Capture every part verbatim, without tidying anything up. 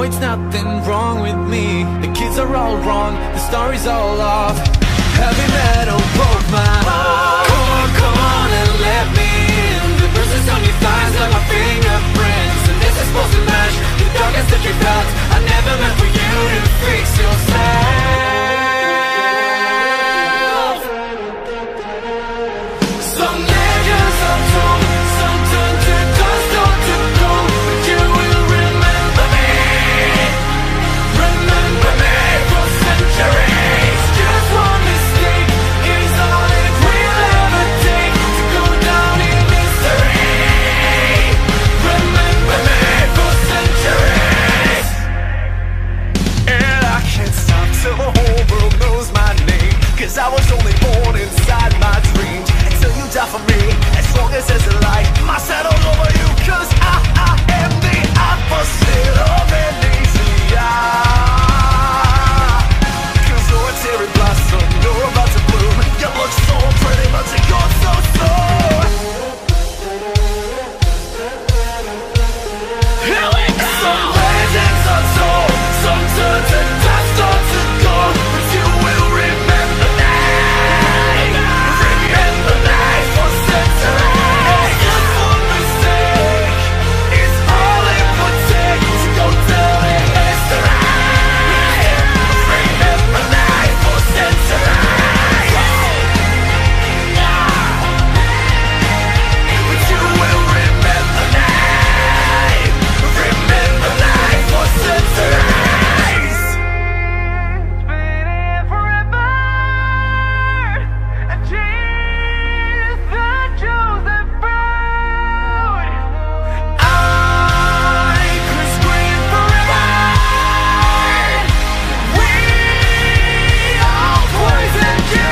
it's nothing wrong with me. The kids are all wrong, the story's all off. Heavy metal broke my heart. Come on, come on and let me in. The bruises on your thighs like my fingerprints. And this is supposed to match the darkest that you felt. I never meant for you to fix yourself. Some legends are told, some turn to dust or to gold. But you will remember me, remember me for centuries. Just one mistake is all it will ever take to go down in history. Remember me for centuries. And I can't stop till the whole world knows my name, 'cause I was only born inside my dreams. Until you die for me, as long as there's a light, my shadow over you. 'Cause I, I am the opposite of amnesia. 'Cause you're a cherry blossom, you're about to bloom. You look so pretty, but you go so slow. Here we go! Some legends are told, some turn to dust or to gold. But you will remember me, remember me for centuries. Just one mistake is all it would take to go down in history. Remember me for centuries. But you will remember me, remember me for centuries. It's been here forever, and Jesus chose the fruit. I could scream forever. We all poisoned you.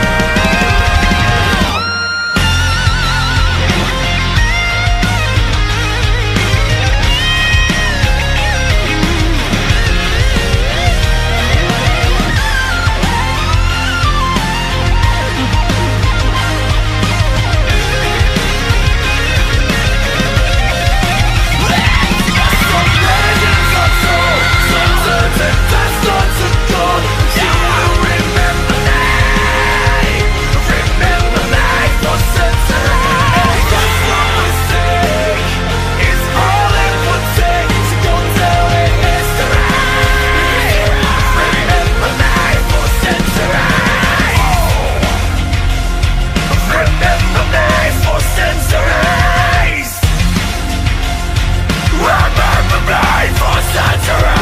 Some legends are told, some turn to dust or to gold. You will remember me, remember me for centuries. Just one mistake is all it would take to go down in history. Remember me for centuries. Remember me for centuries. Remember me for centuries.